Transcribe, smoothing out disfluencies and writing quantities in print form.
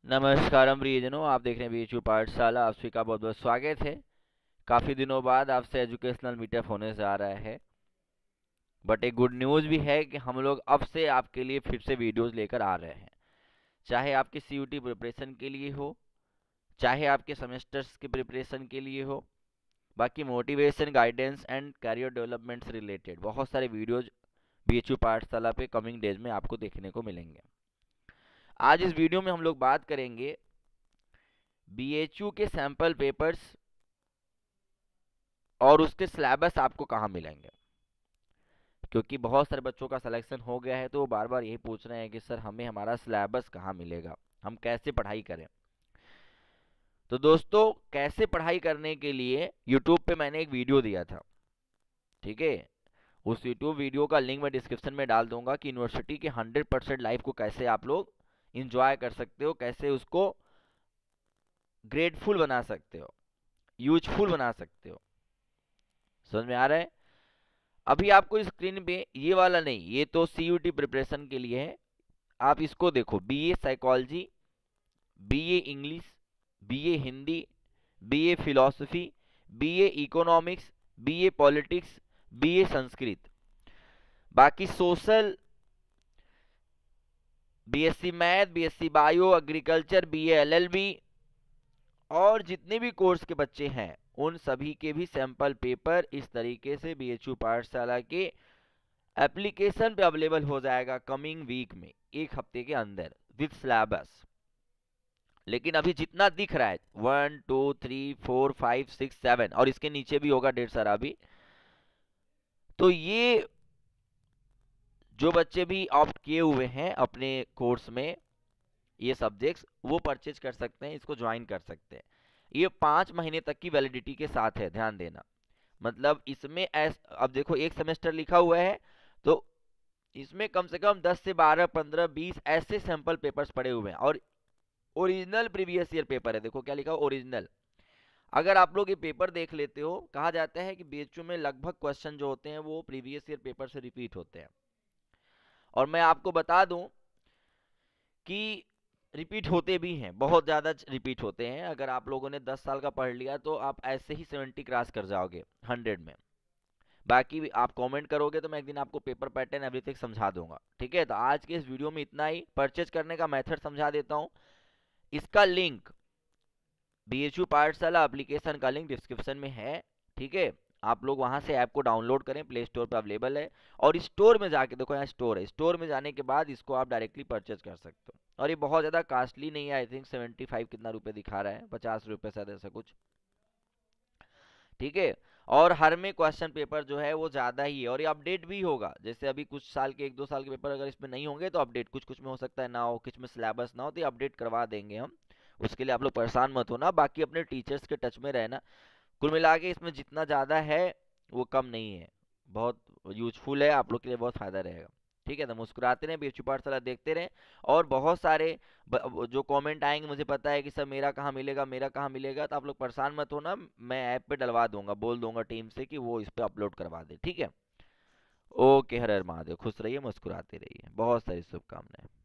नमस्कार प्रियजनों, आप देख रहे हैं बीएचयू पाठशाला। आप सभी का बहुत बहुत स्वागत है। काफ़ी दिनों बाद आपसे एजुकेशनल मीटअप होने जा रहा है, बट एक गुड न्यूज़ भी है कि हम लोग अब से आपके लिए फिर से वीडियोस लेकर आ रहे हैं। चाहे आपकी सीयूटी प्रिपरेशन के लिए हो, चाहे आपके सेमेस्टर्स के प्रिपरेशन के लिए हो, बाकी motivation, guidance and career development से रिलेटेड बहुत सारे वीडियोज बीएचयू पाठशाला पे कमिंग डेज में आपको देखने को मिलेंगे। आज इस वीडियो में हम लोग बात करेंगे बीएचयू के सैंपल पेपर्स और उसके सिलेबस आपको कहाँ मिलेंगे, क्योंकि बहुत सारे बच्चों का सिलेक्शन हो गया है तो वो बार बार यही पूछ रहे हैं कि सर हमें हमारा सिलेबस कहाँ मिलेगा, हम कैसे पढ़ाई करें। तो दोस्तों, कैसे पढ़ाई करने के लिए यूट्यूब पे मैंने एक वीडियो दिया था, ठीक है। उस यूट्यूब वीडियो का लिंक मैं डिस्क्रिप्शन में डाल दूंगा कि यूनिवर्सिटी के 100% लाइफ को कैसे आप लोग इंजॉय कर सकते हो, कैसे उसको ग्रेटफुल बना सकते हो, यूजफुल बना सकते हो। समझ में आ रहा है? अभी आपको स्क्रीन पे ये वाला नहीं, ये तो सीयूटी प्रिपरेशन के लिए है। आप इसको देखो, BA psychology, BA English, BA Hindi, BA philosophy, BA economics, BA politics, BA Sanskrit, बाकी social, BSc math, BSc bio, agriculture, BA LLB और जितने भी कोर्स के बच्चे हैं उन सभी के भी सैंपल पेपर इस तरीके से बीएचयू पाठशाला के एप्लीकेशन पे अवेलेबल हो जाएगा कमिंग वीक में, एक हफ्ते के अंदर विद सिलेबस। लेकिन अभी जितना दिख रहा है 1 2 3 4 5 6 7 और इसके नीचे भी होगा ढेर सारा अभी, तो ये जो बच्चे भी ऑप्ट किए हुए हैं अपने कोर्स में ये सब्जेक्ट्स, वो परचेज कर सकते हैं, इसको ज्वाइन कर सकते हैं। ये 5 महीने तक की वैलिडिटी के साथ है, ध्यान देना। मतलब इसमें अब देखो एक सेमेस्टर लिखा हुआ है तो इसमें कम से कम 10 से 12 15 20 ऐसे सैंपल पेपर्स पड़े हुए हैं और ओरिजिनल प्रीवियस ईयर पेपर है। देखो क्या लिखा हुआ, ओरिजिनल। अगर आप लोग ये पेपर देख लेते हो, कहा जाता है कि बीएचयू में लगभग क्वेश्चन जो होते हैं वो प्रीवियस ईयर पेपर से रिपीट होते हैं। और मैं आपको बता दूं कि रिपीट होते भी हैं, बहुत ज़्यादा रिपीट होते हैं। अगर आप लोगों ने 10 साल का पढ़ लिया तो आप ऐसे ही 70 क्रॉस कर जाओगे 100 में। बाकी भी आप कमेंट करोगे तो मैं एक दिन आपको पेपर पैटर्न एवरीथिंग समझा दूंगा, ठीक है। तो आज के इस वीडियो में इतना ही। परचेज करने का मेथड समझा देता हूँ। इसका लिंक बीएचयू पाठशाला एप्लीकेशन का लिंक डिस्क्रिप्शन में है, ठीक है। आप लोग वहां से ऐप को डाउनलोड करें, प्ले स्टोर पर अवेलेबल है। और स्टोर में जाके देखो, यहाँ स्टोर है, स्टोर में जाने के बाद इसको आप डायरेक्टली परचेज कर सकते हो। और ये बहुत ज़्यादा कास्टली नहीं है, आई थिंक 75 कितना रुपये दिखा रहा है, 50 रुपये शायद, ऐसा कुछ, ठीक है। और हर में क्वेश्चन पेपर जो है वो ज़्यादा ही है और ये अपडेट भी होगा। जैसे अभी कुछ साल के 1 2 साल के पेपर अगर इसमें नहीं होंगे तो अपडेट कुछ कुछ में हो सकता है ना हो, कुछ में सिलेबस ना हो, तो ये अपडेट करवा देंगे हम। उसके लिए आप लोग परेशान मत होना, बाकी अपने टीचर्स के टच में रहना। कुल मिला के इसमें जितना ज़्यादा है वो कम नहीं है, बहुत यूजफुल है, आप लोग के लिए बहुत फ़ायदा रहेगा, ठीक है। तो मुस्कुराते रहें, बीएचयू पाठशाला देखते रहें। और बहुत सारे जो कमेंट आएंगे, मुझे पता है कि सर मेरा कहाँ मिलेगा, मेरा कहाँ मिलेगा, तो आप लोग परेशान मत होना, मैं ऐप पे डलवा दूंगा, बोल दूंगा टीम से कि वो इस पे अपलोड करवा दे, ठीक है। ओके, हर हर महादेव, खुश रहिए, मुस्कुराते रहिए, बहुत सारी शुभकामनाएं।